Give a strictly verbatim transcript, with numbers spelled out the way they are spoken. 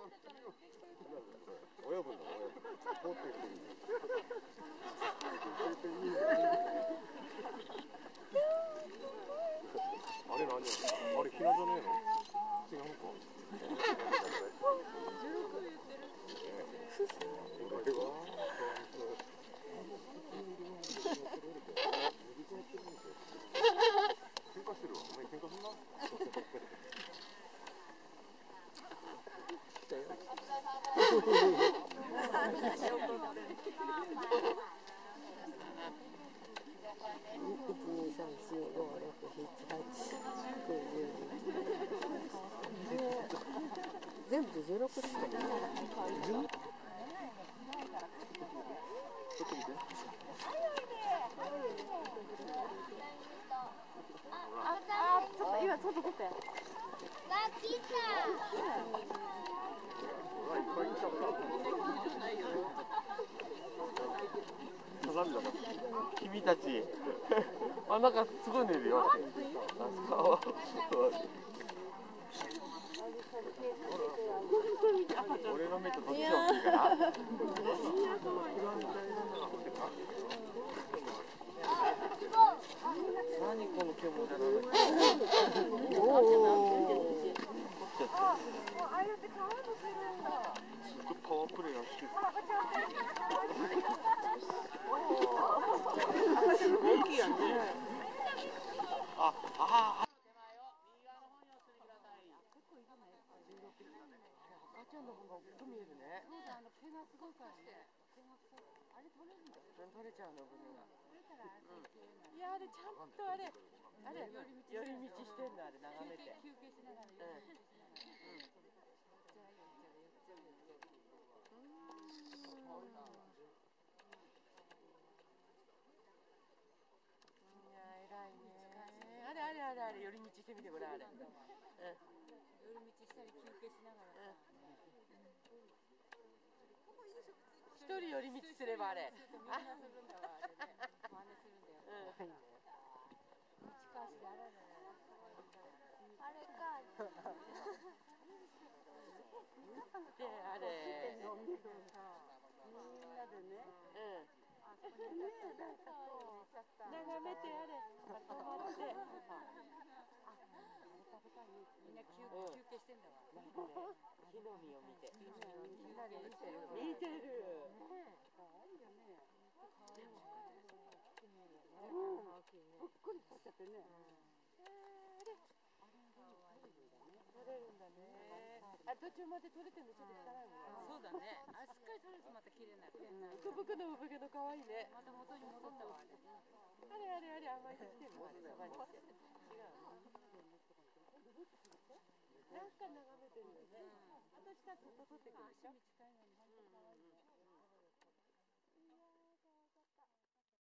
親分だ、親分。通ってる人に。あれ何やろ、あれひなじゃねえの。違うのか。俺は。喧嘩してるわ。お前喧嘩すんな。 いちにさんしごろくしちはちきゅうじゅうじゅういち全部でじゅうろくしかいない。 ちょっと見て。 ああ、ちょっと今ちょっと出て。わ、来た。 いっぱい来たから。君たち。あ、なんかすごいのいるよ。俺の目とどっちが大きいかな。何この獣じゃない。おお。ああやって川もするんだ。すごいパワープレイやってる。すごい大きいやんね。あ、ああ。赤ちゃんの方が大きく見えるね。そうだ、あの毛がすごいからね。あれ取れるんだ。取れちゃうの、骨が。いや、あれちゃんとあれ、あれ寄り道してんの、あれ眺めて。休憩しながら。うん。あれあれあれあれ寄り道してみてごらん、あれ。うん。寄り道したり休憩しながら。一人寄り道すればあれ。あ、真似するんだよ。うん。あれか。で、あれ。みんなでね。うん。眺めてあれ。止まって。みんな休憩してんだわ。木の実を見て。みんなで見てる。見てる。可愛いよね。ぷっくりしちゃってね。取れるんだね。あ、途中まで取れてるのちょっと汚いもんね。そうだね。あ、しっかり取れるとまた綺麗になる。ブクブクのブクブクの可愛いね。また元に戻ったわ。あれあれあれ甘いと来てるの。そばに来て。違う。なんか眺めてるよね。あと下ずっと取ってくるでしょ。